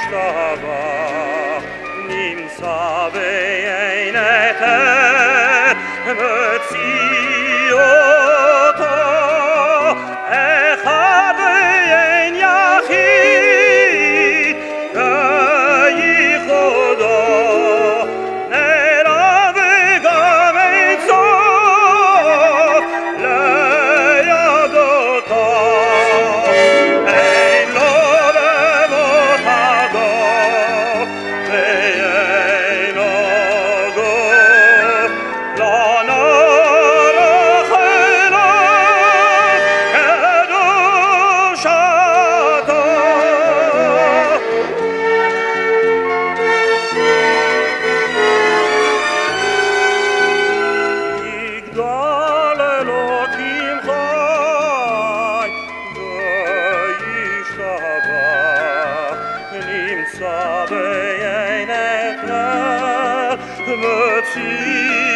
וישתבח, נמצא בעין היתר, מוציא אותו, אחד ואין יחיד, וייחודו, נעלם וגם אין סוף, לידותו. אין לו במות הגוף, ואין לו גוף, לא נערך אליו קדושתו. יגדל אלוקים חי, וישתבח, נמצא בעין היתר, מוציא